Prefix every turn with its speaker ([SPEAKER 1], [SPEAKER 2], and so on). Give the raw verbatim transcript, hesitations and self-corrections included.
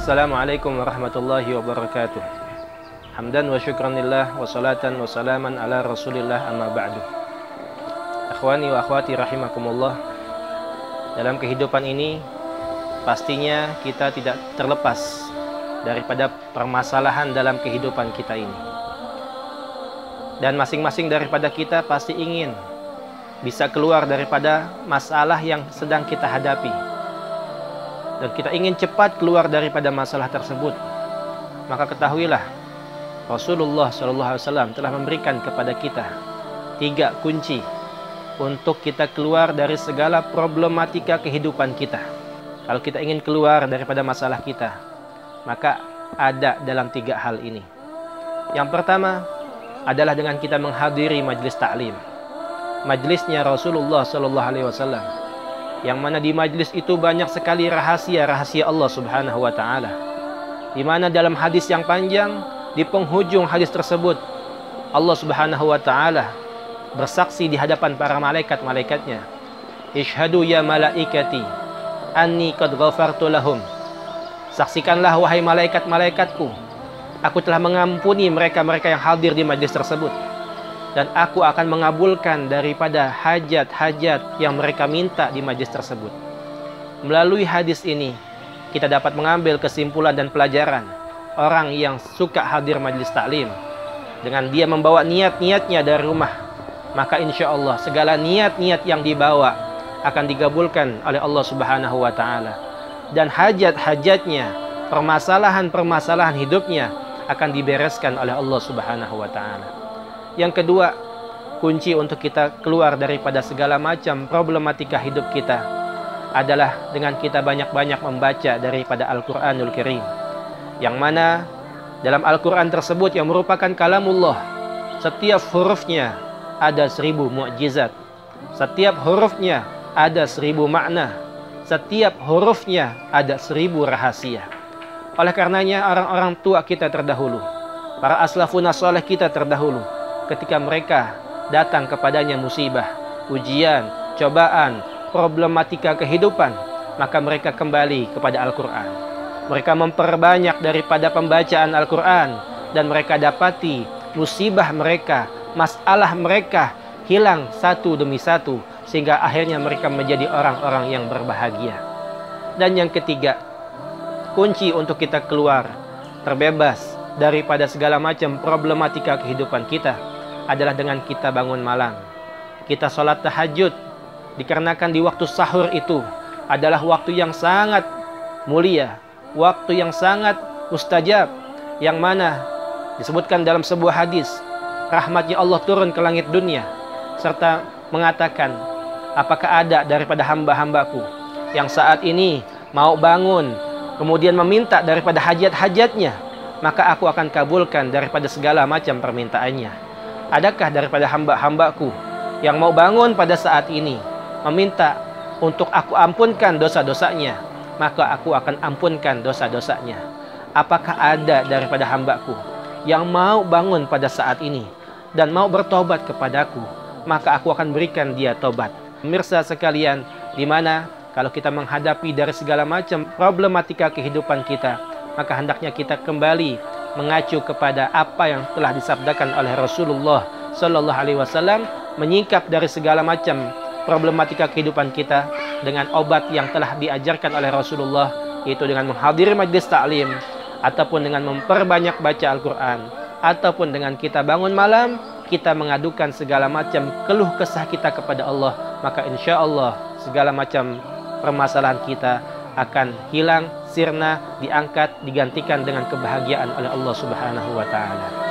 [SPEAKER 1] Assalamualaikum warahmatullahi wabarakatuh. Hamdan wa syukranillah wa salatan wa salaman ala rasulillah amma ba'du. Akhwani wa akhwati rahimakumullah. Dalam kehidupan ini pastinya kita tidak terlepas daripada permasalahan dalam kehidupan kita ini. Dan masing-masing daripada kita pasti ingin bisa keluar daripada masalah yang sedang kita hadapi. Dan kita ingin cepat keluar daripada masalah tersebut. Maka ketahuilah, Rasulullah shallallahu alaihi wasallam telah memberikan kepada kita tiga kunci untuk kita keluar dari segala problematika kehidupan kita. Kalau kita ingin keluar daripada masalah kita, maka ada dalam tiga hal ini. Yang pertama adalah dengan kita menghadiri majlis ta'lim, majlisnya Rasulullah shallallahu alaihi wasallam, yang mana di majlis itu banyak sekali rahasia-rahasia Allah subhanahu wa ta'ala, di mana dalam hadis yang panjang, di penghujung hadis tersebut Allah subhanahu wa ta'ala bersaksi di hadapan para malaikat-malaikatnya, Ishhadu ya malaikati anni qad ghafartu lahum. Saksikanlah wahai malaikat-malaikatku, aku telah mengampuni mereka-mereka yang hadir di majlis tersebut, dan aku akan mengabulkan daripada hajat-hajat yang mereka minta di majlis tersebut. Melalui hadis ini kita dapat mengambil kesimpulan dan pelajaran orang yang suka hadir majlis taklim, dengan dia membawa niat-niatnya dari rumah, maka insya Allah segala niat-niat yang dibawa akan digabulkan oleh Allah subhanahu wa ta'ala, dan hajat-hajatnya, permasalahan-permasalahan hidupnya akan dibereskan oleh Allah subhanahu wa ta'ala. Yang kedua, kunci untuk kita keluar daripada segala macam problematika hidup kita adalah dengan kita banyak-banyak membaca daripada Al-Quranul Karim, yang mana dalam Al-Quran tersebut yang merupakan kalamullah, setiap hurufnya ada seribu mukjizat, setiap hurufnya ada seribu makna, setiap hurufnya ada seribu rahasia. Oleh karenanya orang-orang tua kita terdahulu, para aslafun saleh kita terdahulu, ketika mereka datang kepadanya musibah, ujian, cobaan, problematika kehidupan, maka mereka kembali kepada Al-Quran. Mereka memperbanyak daripada pembacaan Al-Quran, dan mereka dapati musibah mereka, masalah mereka hilang satu demi satu, sehingga akhirnya mereka menjadi orang-orang yang berbahagia. Dan yang ketiga, kunci untuk kita keluar terbebas daripada segala macam problematika kehidupan kita adalah dengan kita bangun malam, kita sholat tahajud, dikarenakan di waktu sahur itu adalah waktu yang sangat mulia, waktu yang sangat mustajab, yang mana disebutkan dalam sebuah hadis, rahmatnya Allah turun ke langit dunia, serta mengatakan, apakah ada daripada hamba-hambaku yang saat ini mau bangun, kemudian meminta daripada hajat-hajatnya, maka aku akan kabulkan daripada segala macam permintaannya. Adakah daripada hamba-hambaku yang mau bangun pada saat ini meminta untuk aku ampunkan dosa-dosanya, maka aku akan ampunkan dosa-dosanya. Apakah ada daripada hambaku yang mau bangun pada saat ini dan mau bertobat kepadaku, maka aku akan berikan dia tobat. Pemirsa sekalian, di mana kalau kita menghadapi dari segala macam problematika kehidupan kita, maka hendaknya kita kembali mengacu kepada apa yang telah disabdakan oleh Rasulullah Sallallahu Alaihi Wasallam, menyingkap dari segala macam problematika kehidupan kita dengan obat yang telah diajarkan oleh Rasulullah, yaitu dengan menghadiri majlis taklim, ataupun dengan memperbanyak baca Al-Quran, ataupun dengan kita bangun malam, kita mengadukan segala macam keluh kesah kita kepada Allah, maka insya Allah segala macam permasalahan kita akan hilang, sirna, diangkat, digantikan dengan kebahagiaan oleh Allah Subhanahu wa ta'ala.